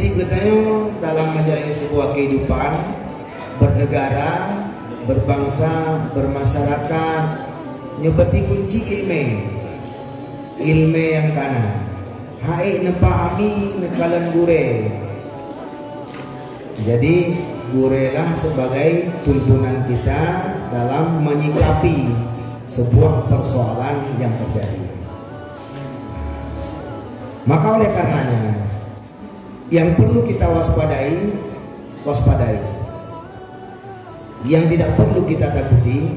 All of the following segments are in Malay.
prinsip katanya dalam menjalani sebuah kehidupan bernegara, berbangsa, bermasyarakat, nyebeti kunci ilmu yang kana hai nepahami nekalan gure. Jadi gurelah sebagai tuntunan kita dalam menyikapi sebuah persoalan yang terjadi. Maka oleh karenanya yang perlu kita waspadai. Yang tidak perlu kita takuti.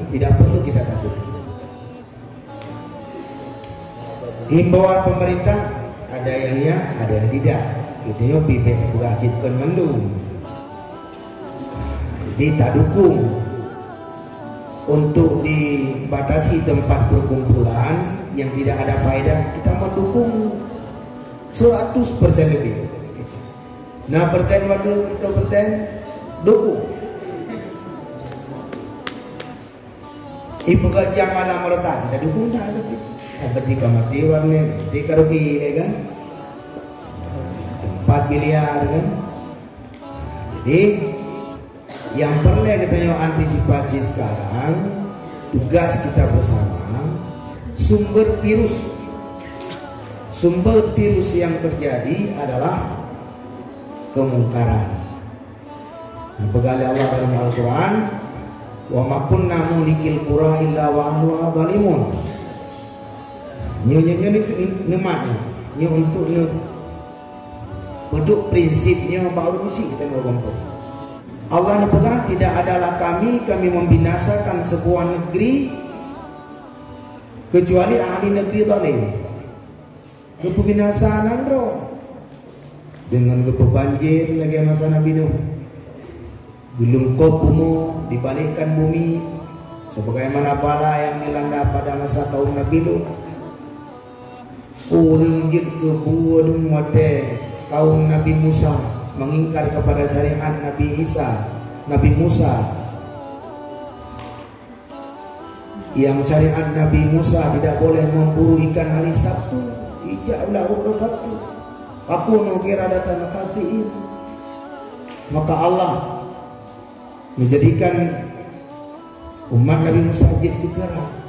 Himbauan pemerintah ada yang ya, ada yang tidak. Itu yo bibit beracitkan mendung. Jadi tak dukung untuk dibatasi tempat berkumpulan yang tidak ada faedah. Kita mendukung 100% lebih. Nah, perten dukung. Ibu kerja malam meletak, kita dukung dah lebih. Seperti kamar dewan ni, di karaoke kan, 4 miliar kan. Jadi yang perlu kita antisipasi sekarang, tugas kita bersama, sumber virus yang terjadi adalah kemungkaran. Begali Allah dalam Al-Quran, wa ma kunna mulikil qura illa wa ahluha zalimun. Nyonya untuk beduk prinsipnya baru mesti kita ngomong. Allah berkata, tidak adalah kami membinasakan sebuah negeri kecuali ahli negeri zalim. Kebinasaan bro. Dengan banjir lagi masa Nabi Nuh. Gulung kopumo dibalikkan bumi sebagaimana bala yang dilanda pada masa kaum Nabi Nuh. Orang jik kebuadung mate kaum Nabi Musa mengingkar kepada syariat Nabi Musa yang syariat Nabi Musa tidak boleh memburu ikan hari Sabtu. Ija'ulah ubrokatu aku nukira datang kasih. Maka Allah menjadikan umat Nabi Musa jid dikerah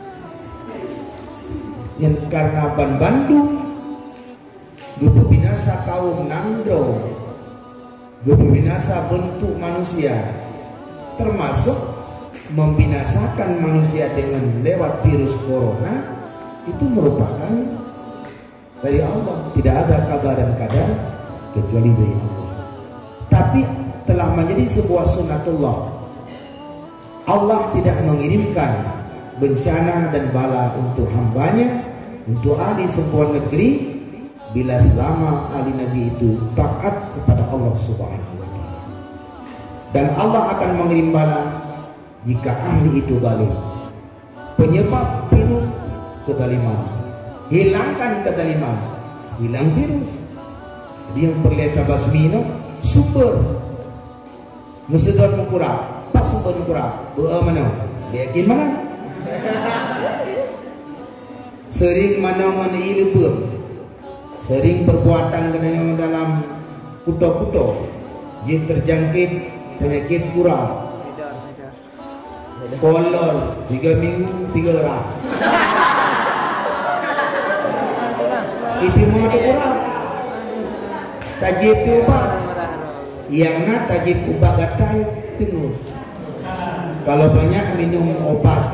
yang karena ban Bandung gebinasa kaum Nandro, gebinasa bentuk manusia, termasuk membinasakan manusia dengan lewat virus corona, itu merupakan dari Allah. Tidak ada kabar dan kadar kecuali dari Allah. Tapi telah menjadi sebuah sunnatullah. Allah tidak mengirimkan bencana dan bala untuk hambanya, untuk ahli sebuah negeri, bila selama ahli negeri itu taat kepada Allah Subhanahu wa Ta'ala. Dan Allah akan mengirim bala jika ahli itu zalim. Penyebab virus kezaliman. Hilangkan kezaliman, hilang virus. Jadi yang perlu basmino sumber mesedot mengkurang, pas sumber mengkurang, mana? Yakin mana? Sering mana ilmu, sering perbuatan kena dalam kuto-kuto, dia terjangkit penyakit kurang. Kolor 3 minggu 3 orang. Itu mau kurang. Tajib obat. Yang nak tajib obat gatal tengok. Kalau banyak minum obat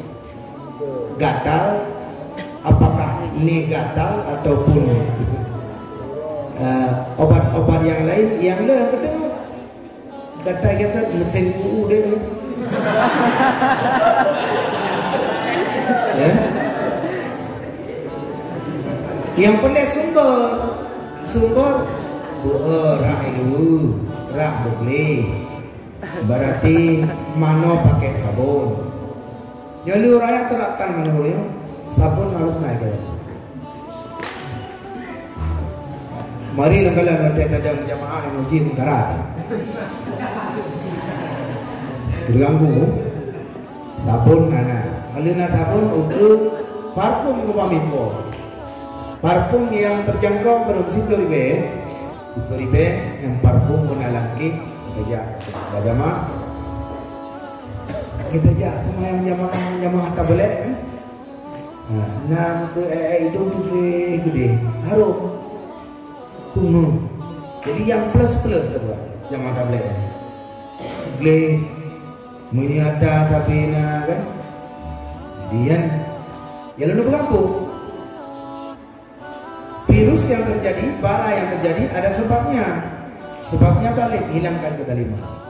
gatal, apakah ini gatal ataupun obat-obat yang lain yang kedua gatal mesin kuru dia. Ya. Yang perlu sumber rah itu rah boleh berarti mano pakai sabun. Jadi raya terapkan menurutnya sabun harus naik. Mari kalian ada jamaah yang masjid karat. Terganggu sabun nana. Alina sabun untuk parfum rumah mimpo. Parfum yang terjangkau berfungsi lebih Ribe yang parfum menalangki kerja jamaah kita cuma yang jamaah tablet kan. Nah ke hidung gede harum bunga. Jadi yang plus kedua jamaah tablet gle menyata sabina kan. Kemudian ya lalu berlaku virus yang terjadi, bala yang terjadi ada sebabnya. Sebabnya talib, hilangkan ketaliman.